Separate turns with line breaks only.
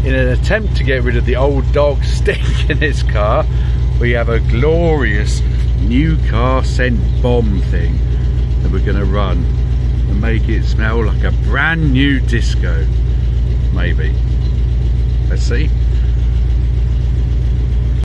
in an attempt to get rid of the old dog stink in its car, we have a glorious new car scent bomb thing that we're going to run and make it smell like a brand new disco. Maybe. Let's see.